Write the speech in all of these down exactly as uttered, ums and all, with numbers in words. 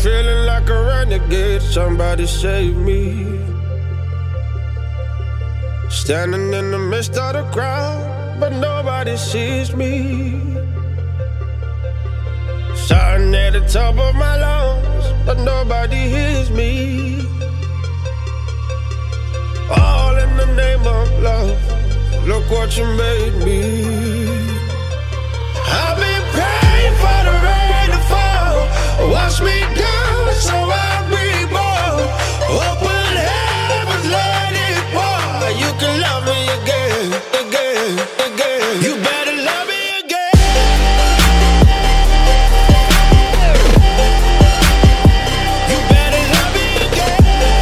feeling like a renegade, somebody save me. Standing in the midst of the crowd, but nobody sees me. Shouting at the top of my lungs, but nobody hears me. All in the name of love, look what you made me. I've been praying for the rain to fall, wash me down so I'm reborn. Open heavens, let it pour. You can love me again, again, again. You better love me again. You better love me again.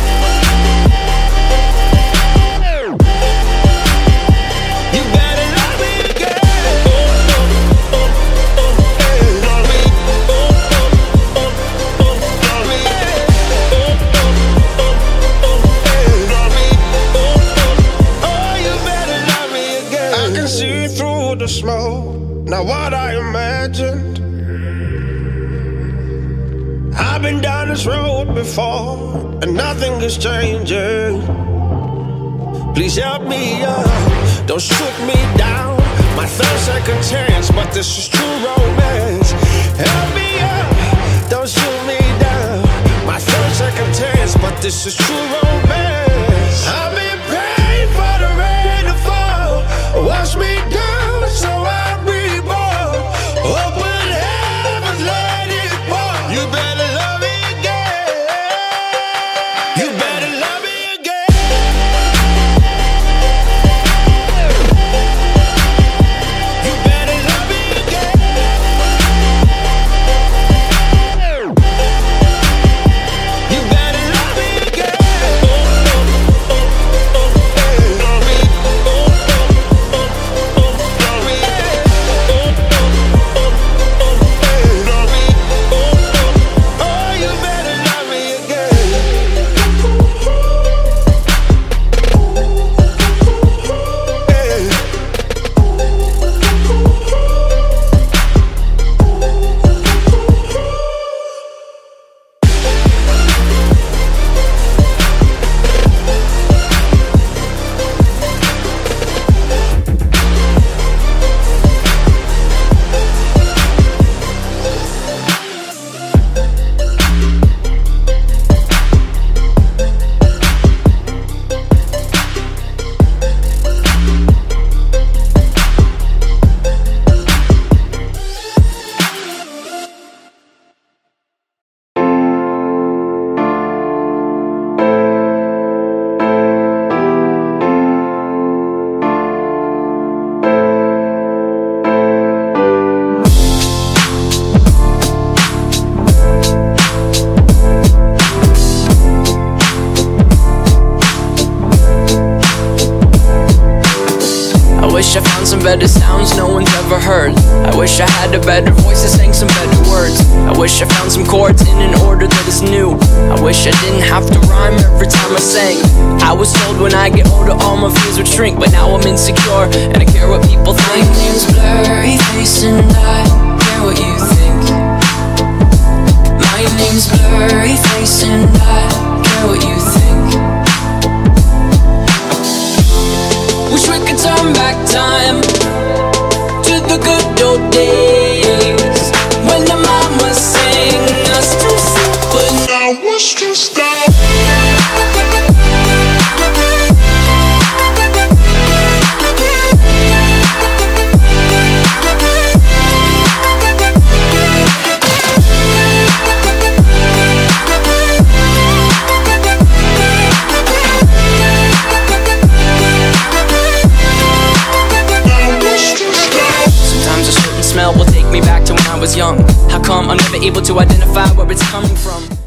You better love me again. Oh, oh, oh, oh, hey. Love me. Oh, oh, oh, oh, love me. Oh, oh, oh, oh, hey. Love me. Oh, oh, oh, you better love me again. I can see through the smoke, not what I imagined. I've been down this road before, and nothing is changing. Please help me up, don't shoot me down. My third second chance, but this is true romance. Help me up, don't shoot me down. My third second chance, but this is true romance. I've been praying for the rain to fall, wash me down so I'm reborn. Open heavens, let it pour. You better love me again. You better love me again. You better love me again. You better love me again. Oh, oh, oh, oh, hey. Love me. Oh, oh, oh, oh, love me. Oh, oh, oh, oh, hey. Love me. Oh, oh, oh, you better love me again. Hey. I wish I found some better sounds no one's ever heard. I wish I had a better voice that sang some better words. I wish I found some chords in an order that is new. I wish I didn't have to rhyme every time I sang. I was told when I get older all my fears would shrink, but now I'm insecure and I care what people think. My name's Blurry Face and I care what you think. My name's Blurry Face and I care what you think. Wish we could turn back time to the good old days when the mama sang us to sleep, but now it's just that. Smell will take me back to when I was young. How come I'm never able to identify where it's coming from?